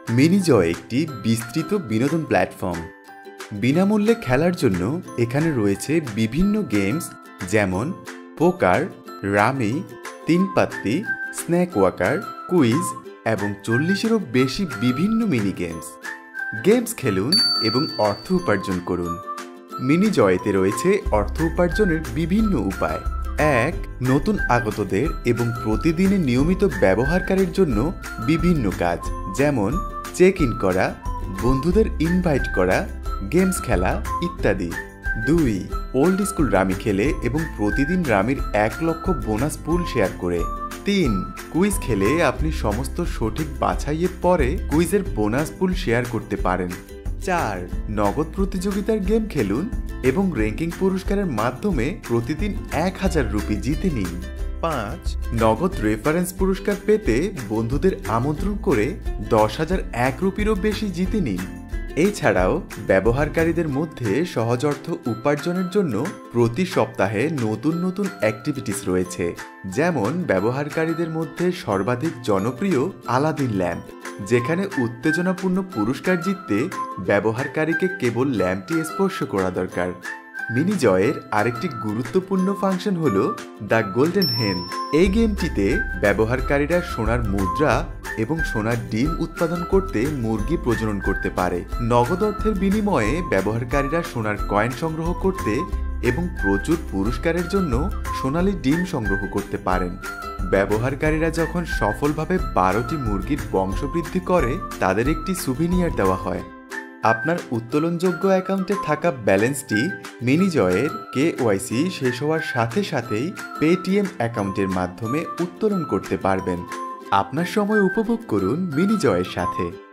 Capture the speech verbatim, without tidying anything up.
মিনিজয় একটি বিস্তৃত বিনোদন প্ল্যাটফর্ম। বিনামূল্যে খেলার জন্য এখানে রয়েছে বিভিন্ন গেমস যেমন পোকার, রামি, তিন পাত্তি, স্ন্যাক ওয়াকার, কুইজ এবং চল্লিশেরও বেশি বিভিন্ন মিনি গেমস। গেমস খেলুন এবং অর্থ উপার্জন করুন। মিনিজয়েতে রয়েছে অর্থ উপার্জনের বিভিন্ন উপায়। এক, নতুন আগতদের এবং প্রতিদিনের নিয়মিত ব্যবহারকারীর জন্য বিভিন্ন কাজ যেমন চেক ইন করা, বন্ধুদের ইনভাইট করা, গেমস খেলা ইত্যাদি। দুই, ওল্ড স্কুল রামি খেলে এবং প্রতিদিন রামির এক লক্ষ বোনাস পুল শেয়ার করে। তিন, কুইজ খেলে আপনি সমস্ত সঠিক বাছাইয়ের পরে কুইজের বোনাস পুল শেয়ার করতে পারেন। চার, নগদ প্রতিযোগিতার গেম খেলুন এবং র্যাঙ্কিং পুরস্কারের মাধ্যমে প্রতিদিন এক হাজার রুপি জিতে নিন। পাঁচ, নগদ রেফারেন্স পুরস্কার পেতে বন্ধুদের আমন্ত্রণ করে দশ হাজার এক রুপিরও বেশি জিতে নিন। এছাড়াও ব্যবহারকারীদের মধ্যে সহজ অর্থ উপার্জনের জন্য প্রতি সপ্তাহে নতুন নতুন অ্যাক্টিভিটিস রয়েছে, যেমন ব্যবহারকারীদের মধ্যে সর্বাধিক জনপ্রিয় আলাদিন ল্যাম্প, যেখানে উত্তেজনাপূর্ণ পুরস্কার জিততে ব্যবহারকারীকে কেবল ল্যাম্পটি স্পর্শ করা দরকার। মিনিজয়ের আরেকটি গুরুত্বপূর্ণ ফাংশন হল দ্য গোল্ডেন হেন। এই গেমটিতে ব্যবহারকারীরা সোনার মুদ্রা এবং সোনার ডিম উৎপাদন করতে মুরগি প্রজনন করতে পারে। নগদ অর্থের বিনিময়ে ব্যবহারকারীরা সোনার কয়েন সংগ্রহ করতে এবং প্রচুর পুরস্কারের জন্য সোনালী ডিম সংগ্রহ করতে পারেন। ব্যবহারকারীরা যখন সফলভাবে বারোটি মুরগির বংশবৃদ্ধি করে তাদের একটি সুভিনিয়ার দেওয়া হয়। আপনার উত্তোলনযোগ্য অ্যাকাউন্টে থাকা ব্যালেন্সটি মিনিজয়ের কেওয়াইসি শেষ হওয়ার সাথে সাথেই পেটিএম অ্যাকাউন্টের মাধ্যমে উত্তোলন করতে পারবেন। আপনার সময় উপভোগ করুন মিনিজয়ের সাথে।